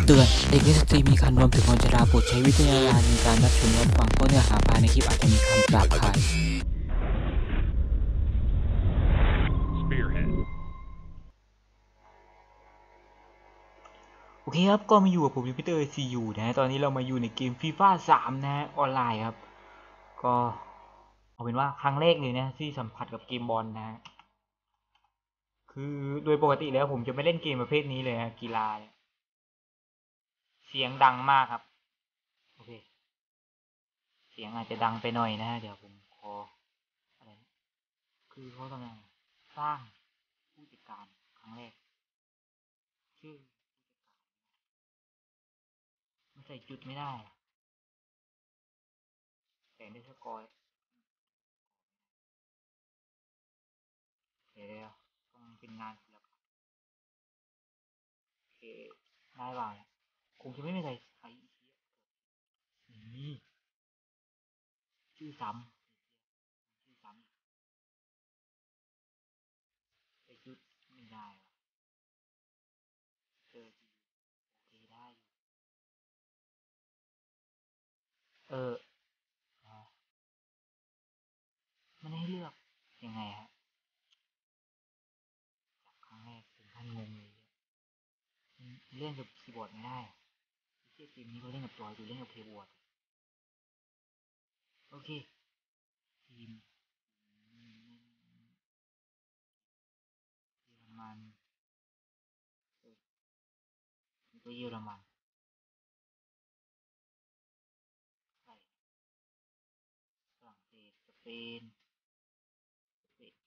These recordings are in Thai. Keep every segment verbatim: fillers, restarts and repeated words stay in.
ตือนเด็กเล่นสตรีมมีคันรวมถึงคนชราโปรดใช้วิจารณญาณในการรับชมรับฟังเพราะเนื้อหาภายในคลิปอาจจะมีคำหยาบคายโอเคครับก็มาอยู่กับผมยูพิเตอร์ซียูนะฮะตอนนี้เรามาอยู่ในเกมฟีฟ่าสามนะฮะออนไลน์ครับก็เอาเป็นว่าครั้งแรกเลยนะที่สัมผัสกับเกมบอลนะฮะคือโดยปกติแล้วผมจะไม่เล่นเกมประเภทนี้เลยฮะกีฬาเนี่ยเสียงดังมากครับโอเคเสียงอาจจะดังไปหน่อยนะฮะเดี๋ยวผมขออะไรคือเขาต้องสร้างผู้จัดการครั้งแรกชื่อมันใส่จุดไม่ได้แต่ได้สกอร์เดี๋ยวต้องเป็นงานศิลปะโอเคได้บ้างคงจะไม่มีใครใครนี่ชื่อซ้ำชื่อซ้ำใส่จุดไม่ได้เจอทีโอเคได้เออมันให้เลือกยังไงฮะจากครั้งแรกถึงท่านงงเลยเล่นกับคีย์บอร์ดไม่ได้เทียบเกมนี้ก็เล่นกับจอยดูเล่นกับคีย์บอร์ดโอเคทีมเยอรมันก็เยอรมันใช่ฝรั่งเศสสเปนสเปน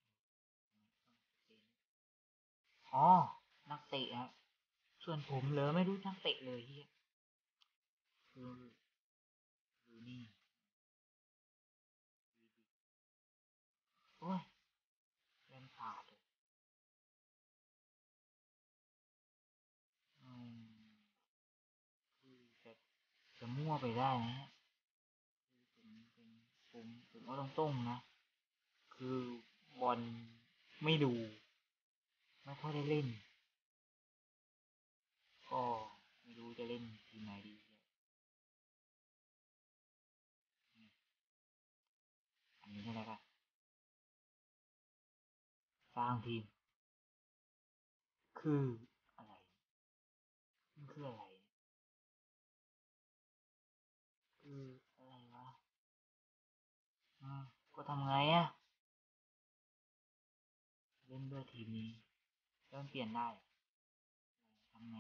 อ๋อนักเตะฮะส่วนผมเลยไม่รู้นักเตะเลยเฮียคือคือนี่โอ้ยเล่นขาดเลยอืมคือจะจะมั่วไปได้นะคือผมผมผมก็ต้องต้งนะคือบอลไม่ดูไม่ค่อยได้เล่นก็ไม่รู้จะเล่นทีมไหนดีอันนี้ใช่ไหมครับสร้างทีมคืออะไรมันคืออะไรคืออะไรวะอืมก็ทำไงอะเล่นด้วยทีมนี้เริ่มเปลี่ยนได้ทำไง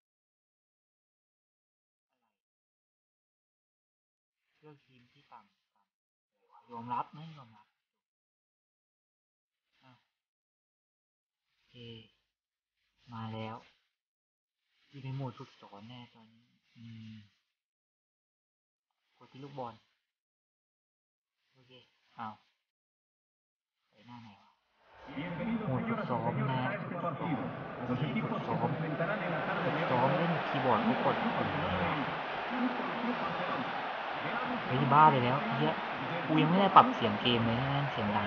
เลือกทีมที่ต่ำต่ำยอมรับนะยอมรับอ่ะโอเคมาแล้วอยู่ในโหมดฝึกสอนแน่ตอนนี้อืมกดที่ลูกบอลโอเคอ้าวไปหน้าไหนวะโหมดฝึกซ้อมนะฝึกซ้อมโอเคฝึกซ้อมฝึกซ้อมเล่นคีย์บอร์ดก็กดกดเฮ้ยบ้าไปแล้วเฮียกูยังไม่ได้ปรับเสียงเกมเลยนะเสียงดัง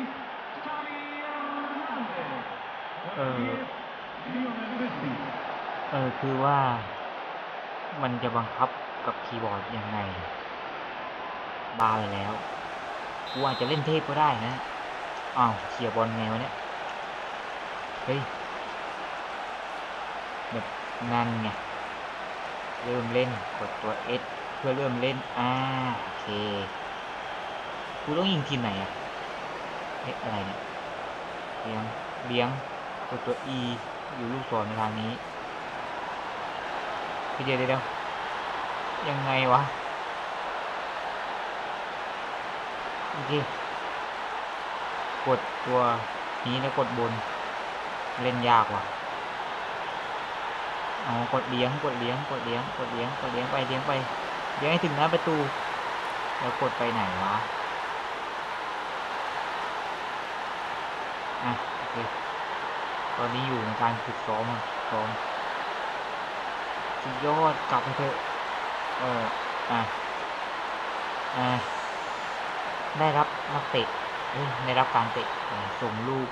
เออเออคือว่ามันจะบังคับกับคีย์บอร์ดยังไงบ้าไปแล้วกูอาจจะเล่นเทพก็ได้นะอ้าวเขี่ยบอลแนวเนี้ยเฮ้ยแบบนั่นไงเริ่มเล่นกดตัว S เพื่อเริ่มเล่นอ่าโอเคกูต้องยิงทีมไหนอะเอ๊ะอะไรเนี่ยเลี้ยงเลี้ยงกดตัว E อยู่ลูกศรในทางนี้พี่เดียวเดียวยังไงวะโอเคกดตัวนี้แล้วกดบนเล่นยากว่ะอ๋อกดเลี้ยงกดเลี้ยงกดเลี้ยงกดเลี้ยงกดเลี้ยงไปเลี้ยงไปเลี้ยงให้ถึงหน้าประตูแล้วกดไปไหนวะอ่ะโอเคตอนนี้อยู่ในการฝึกซ้อมซ้อมสุดยอดกลับไปเถอะเอออ่ะอ่ะได้รับนักเตะได้รับการเตะส่งลูก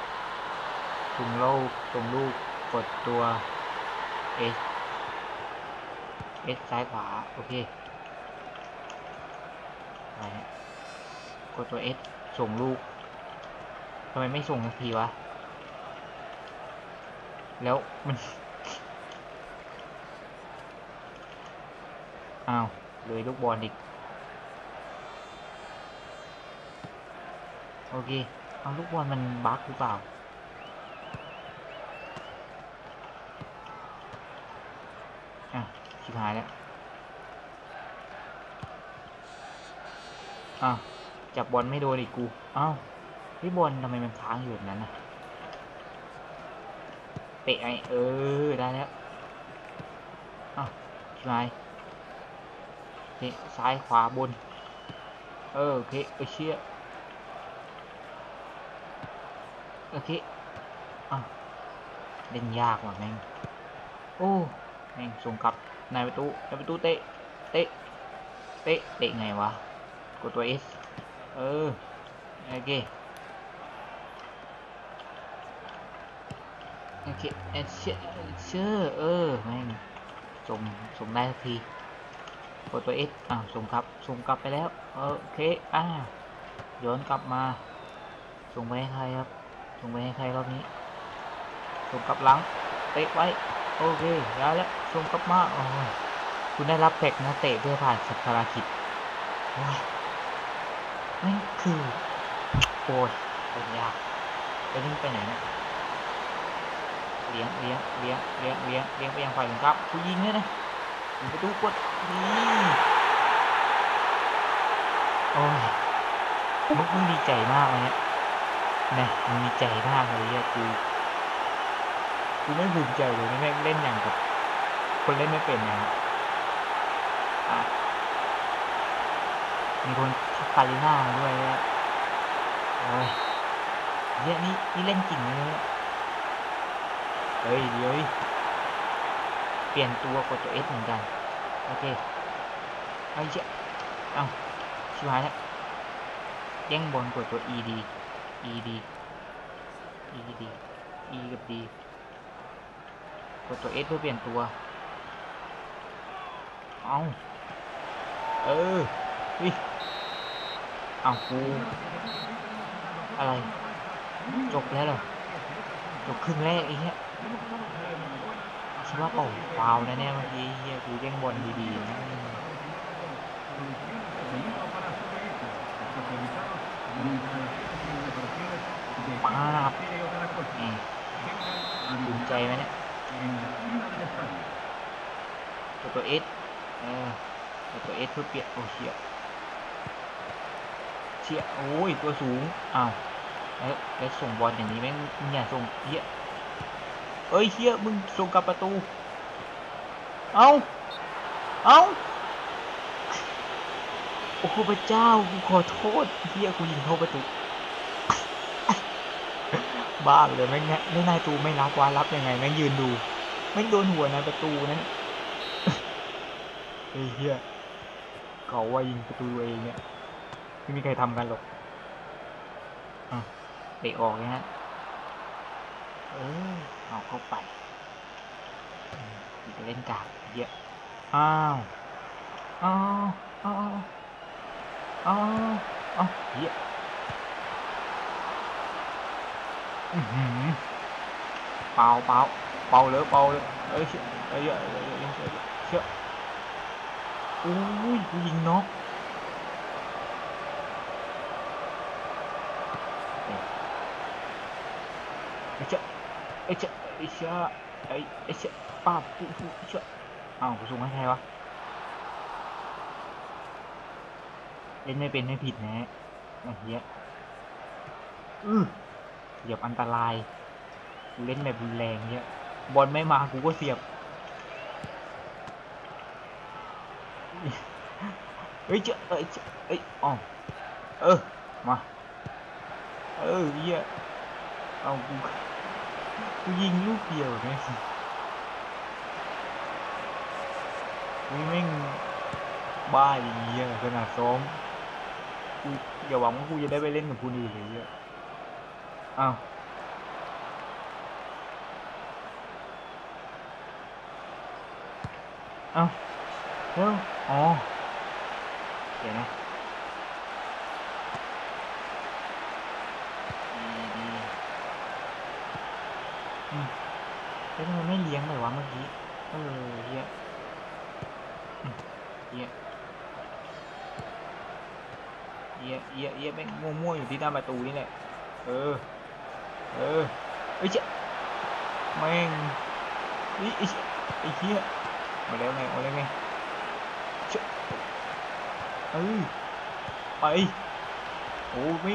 ส่งลูกส่งลูกกดตัว S เอสซ้ายขวาโอเคอะไรเนี่ยกดตัวเอสส่งลูกทำไมไม่ส่งสักทีวะแล้วมันอ้าวเลยลูกบอลอีกโอเคเอาลูกบอลมันบั๊กหรือเปล่าอ่ะชิบหายแล้วอ้าวจับบอลไม่โดนอีกกูอ้าวพี่บอลทำไมมันค้างอยู่แบบนั้นนะเตะไอเออได้แล้วอ้าวชิบหายเตะซ้ายขวาบนเออโอเคเออเชี่ยโอเคอ้าวเล่นยากว่ะแม่งโอ้แม่งส่งกลับนายประตูนายประตูเตะเตะเตะเตะไงวะกดตัว S เออโอเคโอเคเอเชเชอร์เออแม่งส่งส่งได้สักทีกดตัว S อ่ะส่งกลับส่งกลับไปแล้วโอเคอ่ะย้อนกลับมาส่งไปให้ใครครับส่งไปให้ใครรอบนี้ส่งกลับหลังเตะไว้โอเคได้แล้วส่งกลับมาโอ้ยคุณได้รับแพ็กนะเตะเพื่อผ่านสักภารกิจโอ้ยนั่นคือโอ้ยเป็นยากไปนี่ไปไหนเนี่ยเลี้ยงเลี้ยงเลี้ยงเลี้ยงเลี้ยงเลี้ยงไปยังฝ่ายตรงข้ามกูยิงเนี่ยนะยิงประตูกดนี่โอ้ยมึงมึงดีใจมากเลยเนี่ยนะมึงดีใจมากเลยเนี่ยกูกูไม่ภูมิใจเลยนะแม่งเล่นอย่างกับคนเล่นไม่เป็นนะอ่ะมีคนทักคาริน่ามาด้วยเนี่ยโอ้ยเยอะนี่นี่เล่นจริงเลยเนี่ยเฮ้ยเดี๋ยวเปลี่ยนตัวกดตัว S เหมือนกันโอเคไอ้เจ้าเอ้าชิบหายแล้วแย่งบอลกดตัว E ดี E ดี E ดี E กับ D กดตัว S เพื่อเปลี่ยนตัวเอ้าเออวิเอ้ากูอะไรจบแล้วเหรอจบครึ่งแรกไอ้เหี้ยคิดว่าโอ้ฟาวนะเนี่ยเมื่อกี้เฮียกูแย่งบอลดีๆนะป้าบภูมิใจไหมเนี่ยตัวตัว S เออตัวตัว S เพื่อเปลี่ยนโอ้เชี่ยเชี่ยโอ้ยตัวสูงอ้าวแล้วแล้วส่งบอลอย่างนี้แม่งเนี่ยส่งเฮียเอ้ยเฮียมึงส่งกลับประตูเอ้าเอ้าโอ้พระเจ้ากูขอโทษเฮียกูยิงเข้าประตูบ้าเลยแม่งเนี่ยไม่นายตูไม่รับวารับยังไงแม่งยืนดูแม่งโดนหัวนายประตูนั้นเฮ้ยเฮียเขาว่ายิงประตูเองเนี่ยไม่มีใครทำกันหรอกอ่ะเตะออกนะฮะเออเอาเข้าไปจะเล่นกากเยอะอ้าวอ้าวอ้าวอ้าวอ้าวเฮียอือหือเปล่าเปล่าเปล่าเลยเปล่าเลยเอ้ยเชี่ยเอ้ยเอ้ยเอ้ยเอ้ยเชี่ยเชี่ยโอ้ยกูยิงน็อกไอ้เชี่ยไอ้เชี่ยไอ้เชี่ยไอ้ไอ้เชี่ยป้าปุ๊บปุ๊บเชี่ยอ้าวกูส่งให้ใครวะเล่นไม่เป็นไม่ผิดนะไอ้เหี้ยอือเสียบอันตรายกูเล่นแบบรุนแรงเนี้ยบอลไม่มากูก็เสียบเฮ้ยเจ้าเอ้ยเอ้ยอ๋อเออมาเออเหี้ยเอากูกูยิงลูกเดียวเนี่ยกูแม่งบ้าอย่างเงี้ยขนาดซ้อมกูอย่าหวังว่ากูจะได้ไปเล่นกับคนอื่นเลยเนี่ยอ้าวอ้าวเร็วอ๋อเดี๋ยวนะดีดีอืมแล้วทำไมไม่เลี้ยงเลยวะเมื่อกี้เออเฮียเฮียเฮียเฮียเฮียแม่งมั่วๆอยู่ที่หน้าประตูนี่แหละเออเออไอ้เจ๊แม่งไอ้ไอ้ไอ้เฮียมาแล้วไงมาแล้วไงเจ๊เออไปโอ้ไม่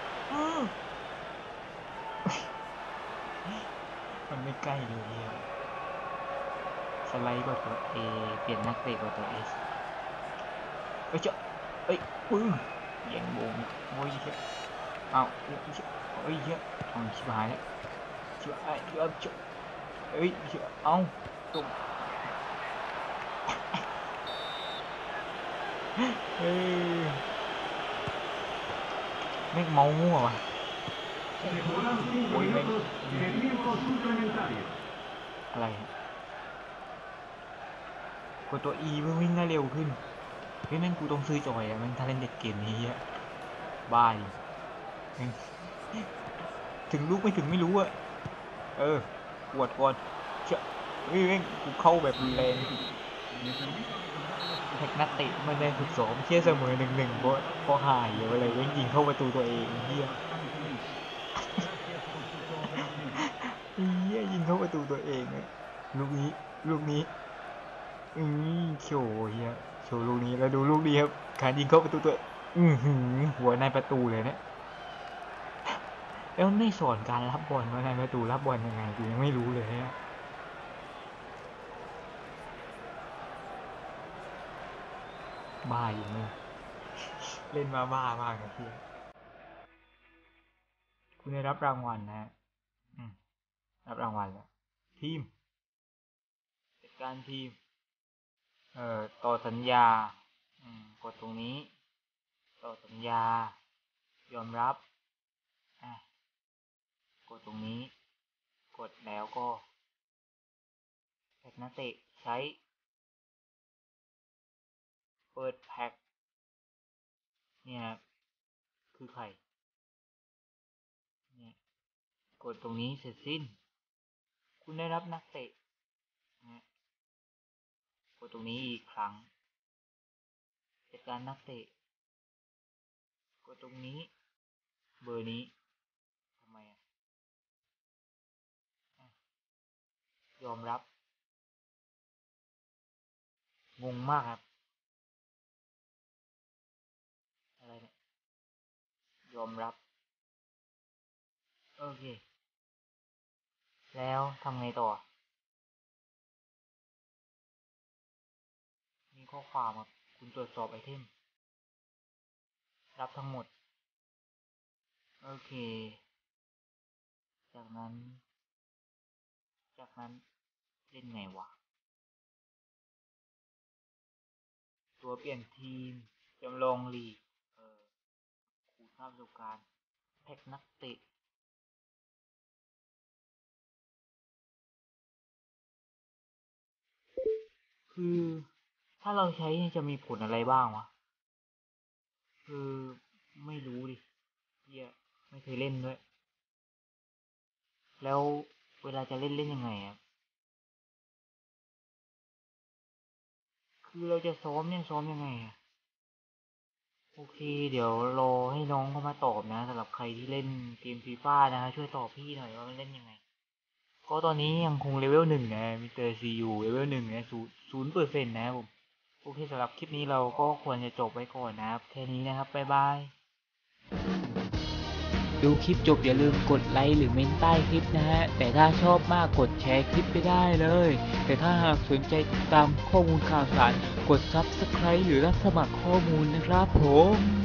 มันไม่ใกล้เลยสไลด์กว่าตัว A เปลี่ยนนักเตะกว่าตัว S เอ้ยเจ้าเอ้ยปึ้งแย่งโบงโอ้ยเฮ้ยเอาเอ้ยเอ้ยเฮ้ยเอาชิบหายแล้วชิบหายชิบหายชิบเอ้ยชิบเอาตกเฮ้ยแม่งเมามั่วว่ะโอ้ยแม่งอะไรกดตัว E เพื่อวิ่งได้เร็วขึ้นเฮ้ยแม่งกูต้องซื้อจอยอะแม่งถ้าเล่นเด็ดเกมนี้อะบ้าดิถึงลูกไม่ถึงไม่รู้อะเออปวดก่อนเชื่อเฮ้ยแม่งกูเข้าแบบรุนแรงแท็กนักเตะมันได้ฝึกซ้อมเชี่ยเสมอหนึ่งหนึ่งเพราะเพราะหายอยู่อะไรแม่งยิงเข้าประตูตัวเองเฮียเฮียยิงเข้าประตูตัวเองอะลูกนี้ลูกนี้อืมโชว์เฮียโชว์ลูกนี้แล้วดูลูกนี้ครับการยิงเข้าประตูตัวอือหือหัวในประตูเลยเนี่ยแล้วไม่สอนการรับบอลว่าในประตูรับบอลยังไงกูยังไม่รู้เลยฮะบ้าอยู่เลยเล่นมาบ้ามากนะพี่คุณได้รับรางวัลนะอืมรับรางวัลแล้วทีมจัดการทีมเอ่อต่อสัญญาอืมกดตรงนี้ต่อสัญญายอมรับอ่ะกดตรงนี้กดแล้วก็แพ็กนักเตะใช้เปิดแพ็กเนี่ยคือใครเนี่ยกดตรงนี้เสร็จสิ้นคุณได้รับนักเตะนะกดตรงนี้อีกครั้งจัดการนักเตะกดตรงนี้เบอร์นี้ทำไมอ่ะยอมรับงงมากครับอะไรเนี่ยยอมรับโอเคแล้วทำไงต่อมีข้อความครับคุณตรวจสอบไอเทมรับทั้งหมดโอเคจากนั้นจากนั้นเล่นไงวะตัวเปลี่ยนทีมจำลองลีกเออคูณค่าประสบการณ์แพ็กนักเตะคือถ้าเราใช้จะมีผลอะไรบ้างวะคือไม่รู้ดิเฮียไม่เคยเล่นด้วยแล้วเวลาจะเล่นเล่นยังไงอ่ะคือเราจะซ้อมเนี่ยซ้อมยังไงอ่ะโอเคเดี๋ยวรอให้น้องเขามาตอบนะสำหรับใครที่เล่นเกมฟีฟ่านะช่วยตอบพี่หน่อยว่ามันเล่นยังไงก็ตอนนี้ยังคงเลเวลหนึ่งนะมิสเตอร์ซียูเลเวลหนึ่งนะศูนย์ศูนย์เปอร์เซ็นต์นะครับผมโอเคสำหรับคลิปนี้เราก็ควรจะจบไว้ก่อนนะครับแค่นี้นะครับบ๊ายบายดูคลิปจบอย่าลืมกดไลค์หรือเมนใต้คลิปนะฮะแต่ถ้าชอบมากกดแชร์คลิปไปได้เลยแต่ถ้าหากสนใจติดตามข้อมูลข่าวสารกด ซับสไครบ์ หรือรับสมัครข้อมูลนะครับผม